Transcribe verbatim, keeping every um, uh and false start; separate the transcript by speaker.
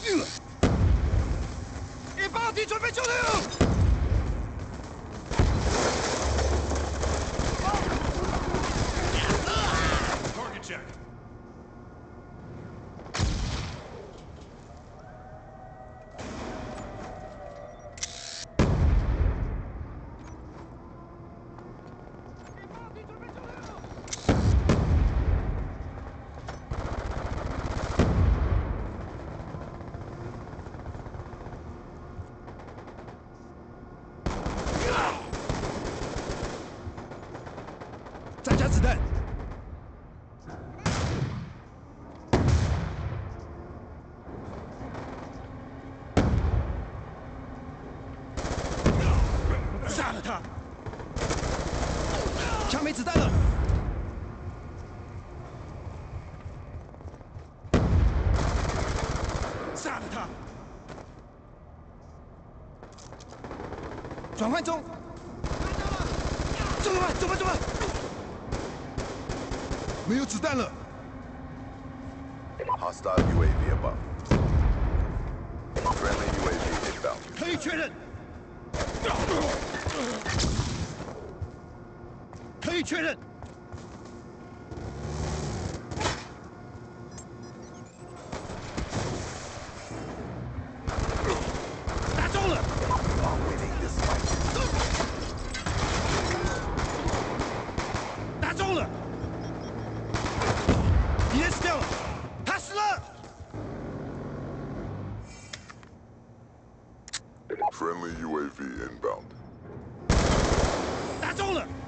Speaker 1: 引爆敌准备救援。
Speaker 2: Check.
Speaker 1: 再加子弹。 杀了他！枪没子弹了，杀了他！转换中，走吧，走吧，走吧！没有子弹了。
Speaker 3: Hostile U A V above. Friendly U A V inbound.
Speaker 1: 可以确认。 可以确认。打中了。打中了。敌人死掉了，他死了。
Speaker 3: Friendly U A V inbound.
Speaker 1: 打中了。